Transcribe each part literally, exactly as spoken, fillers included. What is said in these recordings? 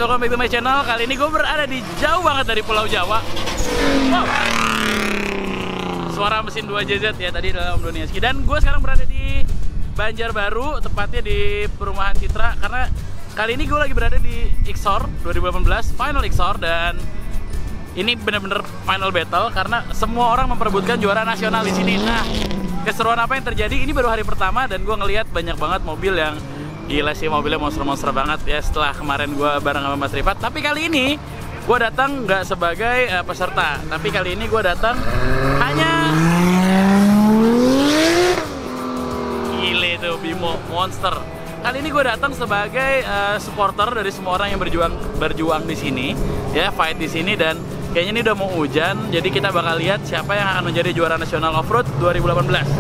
welcome back to my channel. Kali ini gue berada di jauh banget dari Pulau Jawa. Wow. Suara mesin dua J Z ya tadi dalam Doniaski. Dan gue sekarang berada di Banjarbaru, tepatnya di Perumahan Citra. Karena kali ini gue lagi berada di X O R dua ribu delapan belas, Final X O R. Dan ini bener-bener final battle karena semua orang memperebutkan juara nasional di sini. Nah, keseruan apa yang terjadi? Ini baru hari pertama dan gue ngelihat banyak banget mobil yang gila sih, mobilnya monster-monster banget ya setelah kemarin gue bareng sama Mas Rifat. Tapi kali ini gue datang nggak sebagai uh, peserta, tapi kali ini gue datang hanya gile tuh Bimo monster. Kali ini gue datang sebagai uh, supporter dari semua orang yang berjuang berjuang di sini ya, fight di sini. Dan kayaknya ini udah mau hujan, jadi kita bakal lihat siapa yang akan menjadi juara nasional off-road dua ribu delapan belas.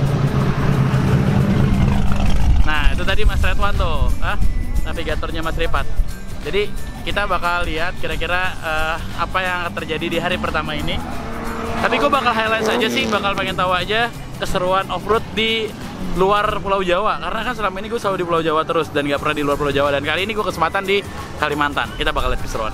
Nah, itu tadi Mas Redwan tuh, ah, navigatornya Mas Rifat. Jadi kita bakal lihat kira-kira uh, apa yang akan terjadi di hari pertama ini. Tapi gue bakal highlight saja sih, bakal pengen tahu aja keseruan off-road di luar Pulau Jawa. Karena kan selama ini gue selalu di Pulau Jawa terus dan gak pernah di luar Pulau Jawa. Dan kali ini gue kesempatan di Kalimantan. Kita bakal lihat keseruan.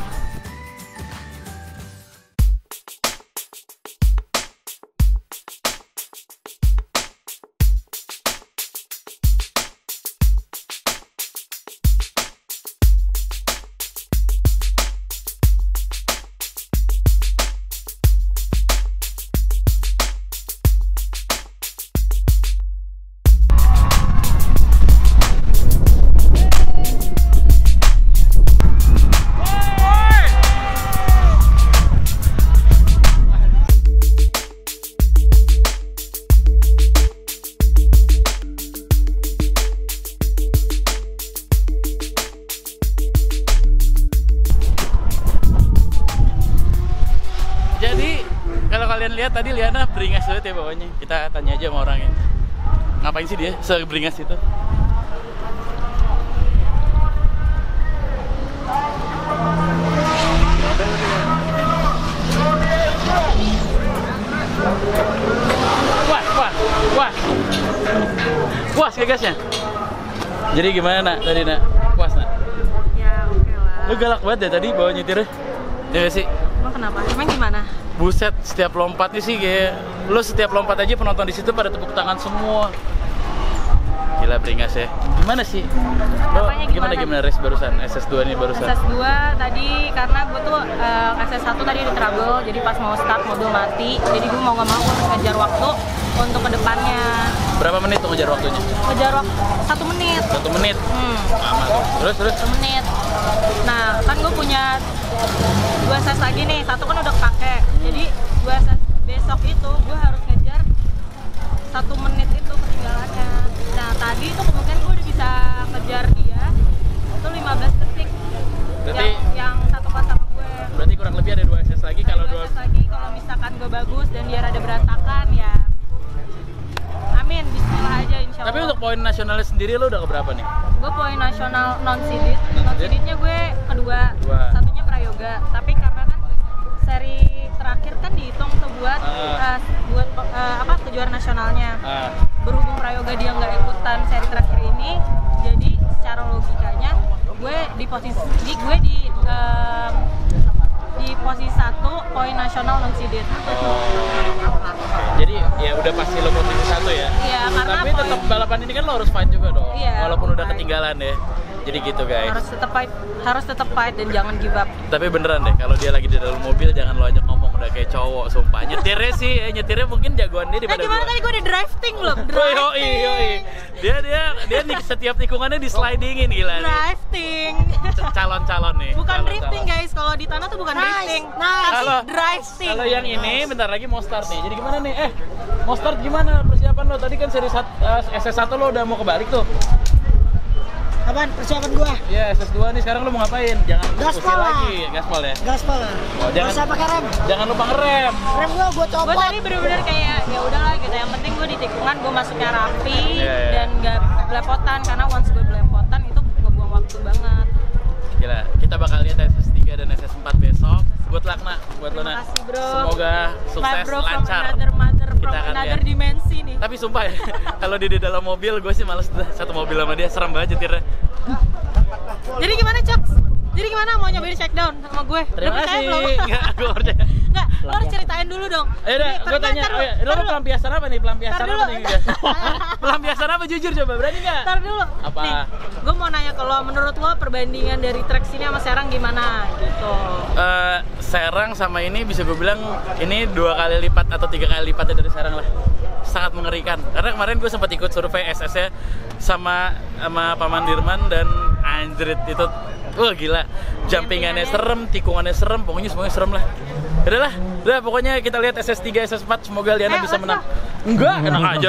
Lihat tadi Liana beringas banget ya bawahnya. Kita tanya aja sama orangnya. Ngapain sih dia seberingas itu? Wah, wah, wah. Puas ya gasnya? Jadi gimana nak tadi nak? Puas nak? Ya oke lah. Lu galak banget ya tadi bawa nyetirnya. Ya sih. Emang kenapa? Emang gimana? Buset, setiap lompatnya sih kayak lo setiap lompat aja penonton di situ pada tepuk tangan semua. Gila beringas ya. Gimana sih? Lo Apanya gimana gimana? gimana race barusan? S S dua nih barusan. S S dua tadi karena gue tuh uh, S S satu tadi ada trouble, jadi pas mau start mobil mati. Jadi gue mau nggak mau harus ngejar waktu untuk kedepannya. Berapa menit tuh ngejar waktunya? Ngejar waktu satu menit. Satu menit. Hmm. Lama tuh. Terus terus. Satu menit. Nah kan gue punya dua S S lagi nih, satu kan udah kepake. Jadi dua S S besok itu gue harus ngejar satu menit itu ketinggalannya. Nah tadi itu kemungkinan gue udah bisa ngejar dia itu lima belas detik. Berarti yang, yang satu kelas sama gue. Berarti kurang lebih ada dua S S lagi. Nah, Kalau dua dua S S lagi kalau misalkan gue bagus dan dia rada berantakan ya. Amin, bismillah aja insya Allah. Tapi untuk poin nasionalnya sendiri lo udah keberapa nih? Gue poin nasional non-seeded, non-seedednya gue kedua, Dua. satunya prayoga. Tapi karena kan seri terakhir kan dihitung tuh buat uh. uh, buat uh, apa kejuaraan nasionalnya. Ah. Berhubung prayoga dia nggak ikutan seri terakhir ini, jadi secara logikanya gue di posisi di, gue di um, di posisi satu poin nasional non-seeded. Oh. Jadi ya udah pasti lo posisi satu ya. Iya, karena tapi poin- tetap balapan ini kan lo harus fight juga dong. Iya, Walaupun udah fight. ketinggalan ya. Jadi gitu guys. harus tetap fight, harus tetap fight dan jangan give up. Tapi beneran deh, kalau dia lagi di dalam mobil jangan lo ajak ngomong, udah kayak cowok sumpah. Nyetirnya sih, eh, nyetirnya mungkin jagoan dia Nah daripada gimana gua. tadi gue udah drifting belum? Oh, Drifting. yoi, yoi. Dia dia dia nih setiap tikungannya di slidingin gila nih. Drifting. Calon-calon nih. Bukan calon-calon. drifting guys, kalau di tanah tuh bukan Nice, drifting, nice. tapi Kalau- drifting. Kalau yang ini bentar lagi mau start nih. Jadi gimana nih? Eh, mau start gimana persiapan lo? Tadi kan seri sat, uh, S S satu lo udah mau kebalik tuh. Apaan persiapan gua? Ya, S S dua nih sekarang lo mau ngapain? Jangan Gaspol pusing lah. lagi, gaspol ya. Gaspol lah. Oh, Jangan jangan usah pakai rem. jangan lupa ngerem. Rem gua gua Gue copot. tadi bener-bener kayak ya udahlah gitu. Yang penting gue di tikungan gue masuknya rapi Iya, iya. dan gak belepotan karena once gue belepotan itu ngebuang waktu banget. Gila, kita bakal lihat S S tiga dan S S empat besok. Good luck nak buat lo Terima nak. kasih bro. Semoga My sukses bro from lancar. another mother from Kita akan another lihat. dimensi nih. Tapi sumpah ya, kalau dia di dalam mobil gue sih males tuh satu mobil sama dia, serem banget nyetirnya. Jadi gimana Cok? Jadi gimana mau nyobain shakedown sama gue? Terima Udah percaya kasih. belum? Enggak, gue percaya. Enggak, lo harus ceritain dulu dong. Eh udah, Jadi, gue tar- tanya, tar- oh, ya, tar lo dulu. pelampiasan apa nih? Pelampiasan Tar apa dulu. nih? Guys? Pelampiasan apa jujur coba, berani nggak? Ntar dulu. Apa? Nih, gue mau nanya kalau menurut lo perbandingan dari trek sini sama Serang gimana gitu? Eh, Serang sama ini bisa gue bilang ini dua kali lipat atau tiga kali lipatnya dari Serang lah. Sangat mengerikan. Karena kemarin gue sempat ikut survei S S-nya sama sama Paman Dirman dan anjrit itu, wah gila. Jumpingannya serem, tikungannya serem, pokoknya semuanya serem lah. Udah lah, udah pokoknya kita lihat S S tiga, S S empat, semoga Liana Ayo, bisa let's menang. go. Enggak, enak aja.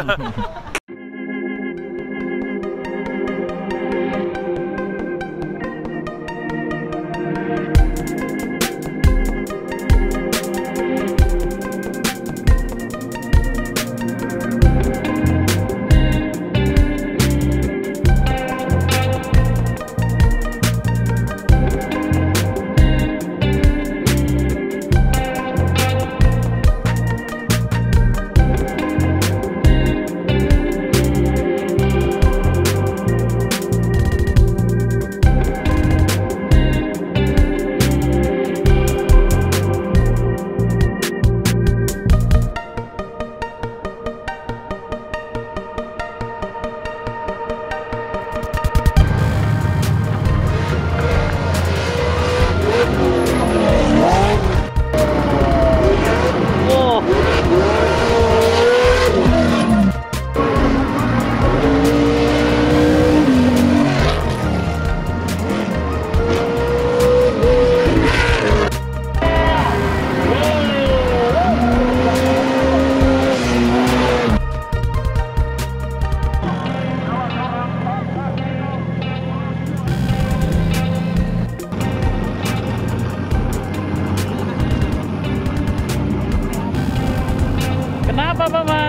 Kenapa Paman?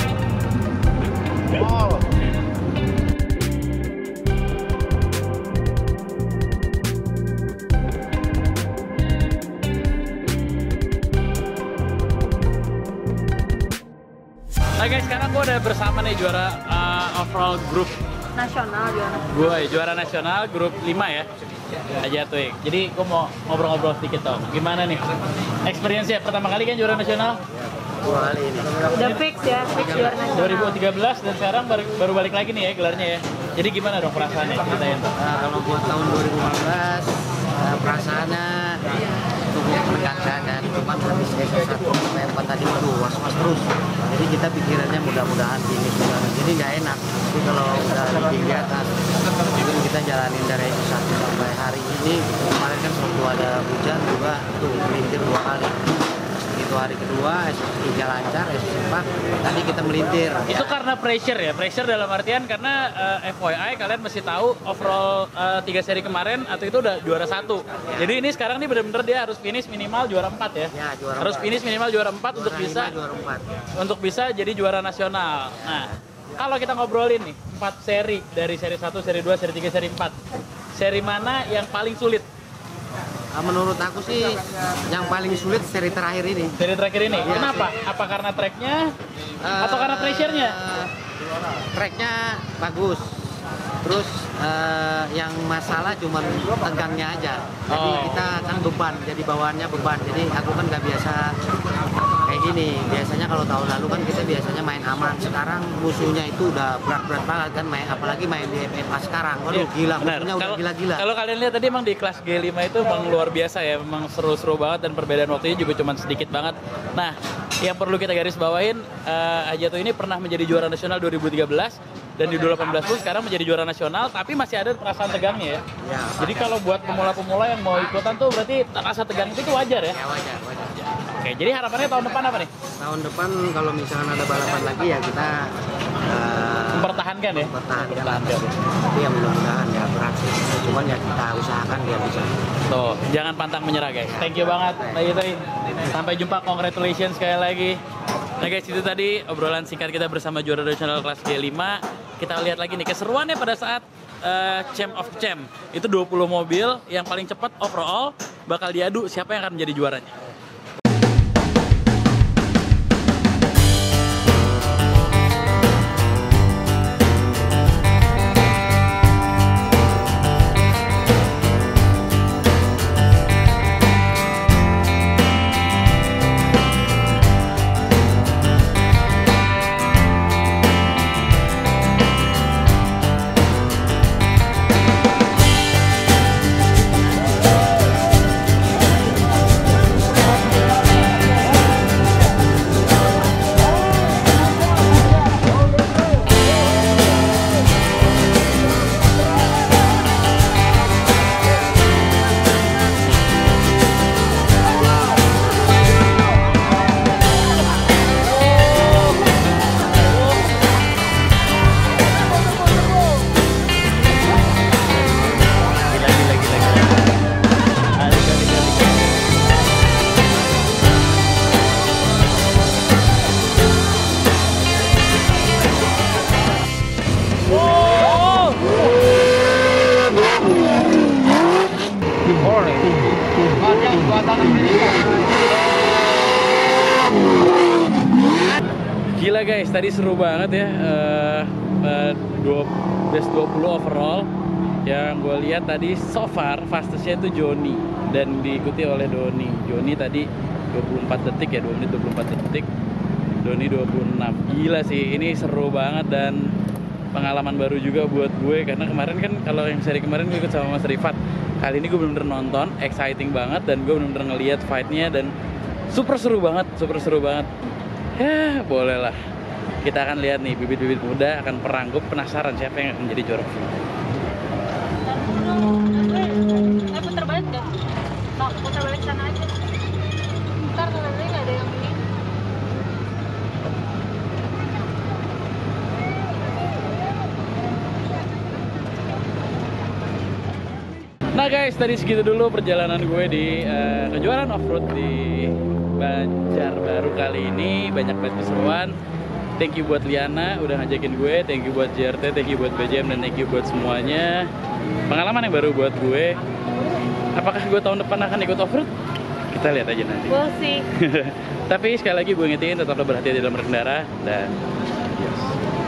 Oh. Nah guys, sekarang gue udah bersama nih juara uh, overall group Nasional gimana? gue, juara nasional grup lima ya, aja tuh. Jadi gue mau ngobrol-ngobrol sedikit dong. Gimana nih experience-nya? Pertama kali kan juara nasional? Dua kali ini. Udah fix ya, fix juara nasional. dua ribu tiga belas dan sekarang baru, baru balik lagi nih ya gelarnya ya. Jadi gimana dong perasaannya? Ceritain. Nah, kalau buat tahun dua ribu lima belas, uh, perasaannya cukup menegangkan dan cuma habis S S satu sampai empat tadi waduh was-was terus. Jadi kita pikirannya mudah-mudahan finish. Jadi nggak enak. Tapi kalau udah lebih di atas, mungkin kita jalanin dari S S satu sampai hari ini. Kemarin kan waktu ada hujan juga tuh melintir dua kali. Itu hari kedua, S S tiga lancar, S S empat tadi kita melintir. Itu karena pressure ya, pressure dalam artian karena uh, F Y I kalian mesti tahu overall uh, tiga seri kemarin atau itu udah juara satu. Jadi ini sekarang nih bener-bener dia harus finish minimal juara empat ya. Ya, juara harus empat. finish minimal juara empat untuk Juara bisa lima, juara empat. untuk bisa jadi juara nasional. Nah, kalau kita ngobrolin nih empat seri dari seri satu, seri dua, seri tiga, seri empat. Seri mana yang paling sulit? Ah, menurut aku sih yang paling sulit seri terakhir ini. Seri terakhir ini. Iya, Kenapa? Apa karena tracknya? Atau karena pressure-nya? Eh, tracknya bagus. Terus eh, yang masalah cuma tegangnya aja. Jadi Oh. kita kan beban, jadi bawaannya beban. Jadi aku kan nggak biasa kayak gini. Biasanya kalau tahun lalu kan kita biasanya main aman. Sekarang musuhnya itu udah berat-berat banget kan, main apalagi main di M M A sekarang. Waduh gila, Benar. musuhnya udah Kalau- gila-gila. Kalau kalian lihat tadi emang di kelas G lima itu emang luar biasa ya, memang seru-seru banget dan perbedaan waktunya juga cuma sedikit banget. Nah, yang perlu kita garis bawain, uh, Ajato ini pernah menjadi juara nasional dua ribu tiga belas dan di dua ribu delapan belas pun sekarang menjadi juara nasional, tapi masih ada perasaan tegangnya ya. Ya, Jadi kalau buat pemula-pemula yang mau ikutan tuh berarti rasa tegang itu tuh wajar ya. ya wajar, wajar. Oke, jadi harapannya tahun depan apa nih? Tahun depan kalau misalkan ada balapan lagi ya kita eh, Mempertahankan ya? mempertahankan. Mempertahankan. Tapi ya mudah-mudahan ya berat sih. Cuman ya kita usahakan biar bisa. Tuh, jangan pantang menyerah guys. Thank you banget, Mbak Yitri. Sampai jumpa, congratulations sekali lagi. Nah guys, itu tadi obrolan singkat kita bersama juara nasional kelas G lima. Kita lihat lagi nih keseruannya pada saat uh, Champ of Champ. Itu dua puluh mobil yang paling cepat overall bakal diadu siapa yang akan menjadi juaranya. Gila guys, tadi seru banget ya. Uh, uh, dua, best dua puluh overall. Yang gue lihat tadi so far fastestnya itu Joni dan diikuti oleh Doni. Joni tadi dua puluh empat detik ya, dua menit dua puluh empat detik. Doni dua puluh enam. Gila sih, ini seru banget dan pengalaman baru juga buat gue karena kemarin kan kalau yang seri kemarin gue ikut sama Mas Rifat. Kali ini gue bener-bener nonton, exciting banget dan gue bener-bener ngeliat fightnya dan super seru banget, super seru banget. Ya boleh lah. Kita akan lihat nih bibit-bibit muda akan perang. Gue penasaran siapa yang akan menjadi juara. Eh putar balik deh. Mau putar balik sana aja. Ntar nanti nggak ada yang ini. Nah guys, tadi segitu dulu perjalanan gue di uh, kejuaraan off-road di Banjarbaru kali ini. Banyak banget keseruan. Thank you buat Liana udah ngajakin gue, thank you buat J R T, thank you buat B J M, dan thank you buat semuanya. Pengalaman yang baru buat gue. Apakah gue tahun depan akan ikut off-road? Kita lihat aja nanti. We'll see. Tapi sekali lagi gue ngingetin tetaplah berhati-hati dalam berkendara dan yes.